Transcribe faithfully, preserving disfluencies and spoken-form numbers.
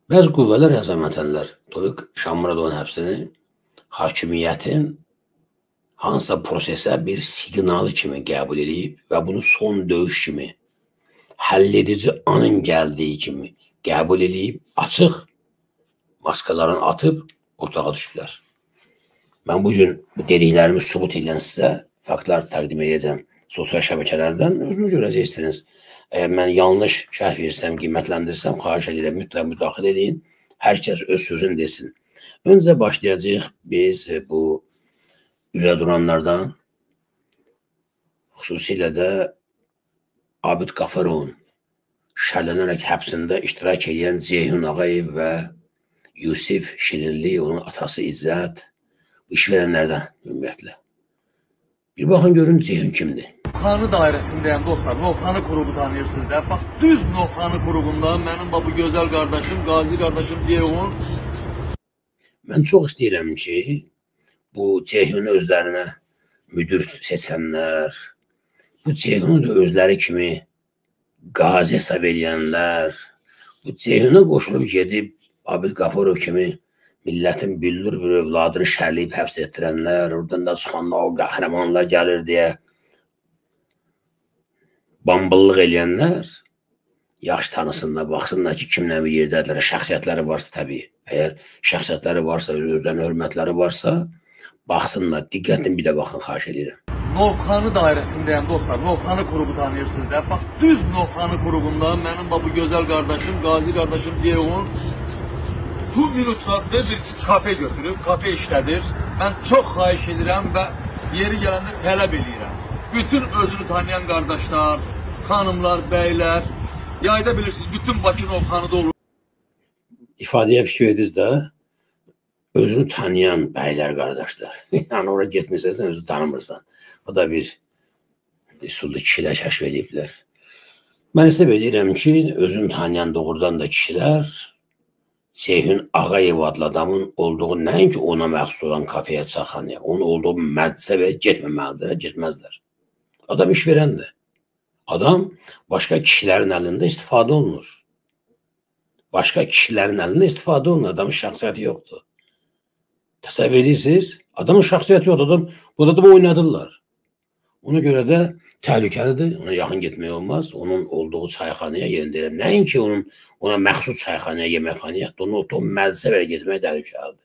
Bəzi qüvvələr əzəmət edənlər, Tofiq Şahmuradovun həbsini hakimiyyətin hansısa prosesə bir siqnalı kimi qəbul edib və bunu son döyüş kimi, həll edici anın gəldiyi kimi qəbul edib, açıq maskalarını atıb ortağa düşüblər. Mən bugün bu dediklərimi sübut edən sizə faktlar təqdim edəcəm sosial şəbəkələrdən. Özünüz görəcəksiniz. Əgər mən yanlış şərh versəm, qiymətləndirsəm, xahiş edirəm, mütləq müdaxilə edin. Hər kəs öz sözünü desin. Öncə başlayacağıq biz bu üzə duranlardan, xüsusilə də Abid Qafarovun şərlənərək həbsində iştirak edən Ceyhun Ağayev və Yusif Şirinli, onun atası İzzət, bu iş verənlərdən ümumiyyətlə. Bir baxın görün Ceyhun kimdir? Novxanı dairəsindəyəm dostlar. Novxanı qrubu tanıyırsınız da. Bax, düz Novxanı qrubunda mənim bu gözəl qardaşım, qazi qardaşım Ceyhun. Mən çox istəyirəm ki, bu Ceyhunu özlərinə müdür seçənlər, bu Ceyhunu da özləri kimi qazi hesab edənlər, bu Ceyhuna qoşulub gedib Abid Qafarov kimi millətin billur bir övladını şərləyib həbs etdirənlər, oradan da çıxanda o qəhrəmanlar gəlir deyə bambıllıq eləyənlər yaxşı tanısınlar, baxsınlar ki, kimlə bir yerdədirlər, şəxsiyyətləri varsa təbii. Əgər şəxsiyyətləri varsa, özlərinin hörmətləri varsa, baxsınlar, diqqətini bir də baxın, xahiş edirəm. Novxanı dairəsindəyəm dostlar. Novxanı qrubu tanıyırsınız da. Bax, düz Novxanı qrubunda mənim bu gözəl qardaşım, qazi qardaşım Ceyhun bu minutlarda bir kafe götürüb, kafe işlədir. Mən çox xahiş edirəm və yeri gələndə tələb edirəm. Bütün özünü tanıyan qardaşlar, xanımlar, bəylər, yayda bilirsiniz, bütün Bakı Novxanıda olur. İfadəyə fikir ediz də, özünü tanıyan bəylər, qardaşlar. Yəni, oraya getmirsən, sən özünü tanımırsan. O da bir üsullu kişilər kəşf ediblər. Mən isə bilirəm ki, özünü tanıyan doğrudan da kişilər Ceyhun Ağayev adlı adamın olduğu nəinki ona məxsus olan kafeyə, çaxanıya, onun olduğu məclisə və getməməlidir, getməzlər. Adam iş verəndir. Adam başqa kişilərin əlində istifadə olunur. Başqa kişilərin əlində istifadə olunur. Adamın şəxsiyyəti yoxdur. Təsəvvür edirsiniz, adamın şəxsiyyəti yoxdur. Adam, bu adamı oynadırlar. Ona görə də təhlükəlidir, ona yaxın getmək olmaz. Onun olduğu çayxanaya yerində elə. Nəinki onun ona məxsus çayxanaya, yeməkxanaya, onu o məclisə belə getmək təhlükəlidir.